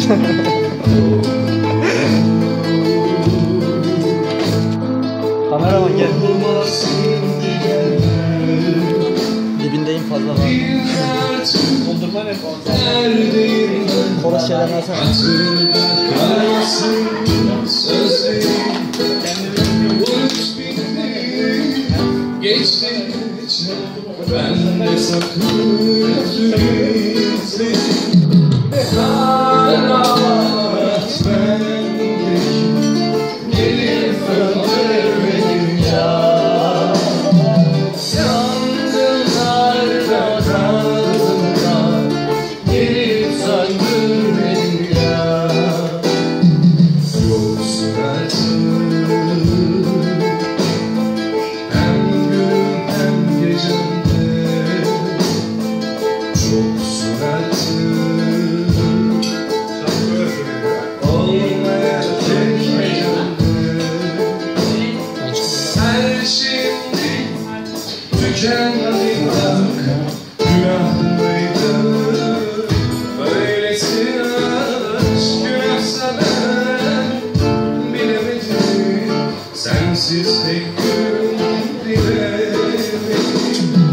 Kameraman gel. Dibindeyim fazla var. Doldurma ne fazla? Kola şeyler alsana. Ben de sakın tükendim günah mıydı? Böylesi aşk günahsa ben bilemedim. Sensiz tek gün dilemedim.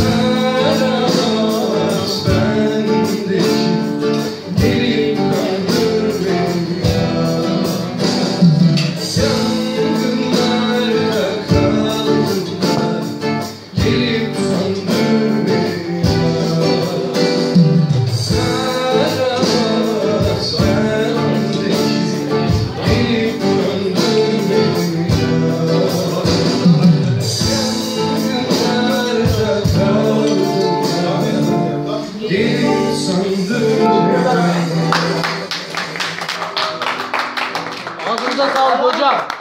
Aramaz bendeki gelip kandır beni ya. Yangınlarda kaldım gelip söndür beni ya. Saramaz bendeki gelip söndür beni ya. Yangınlarda kaldım gelip söndür beni. Ağzınıza sağlık hocam.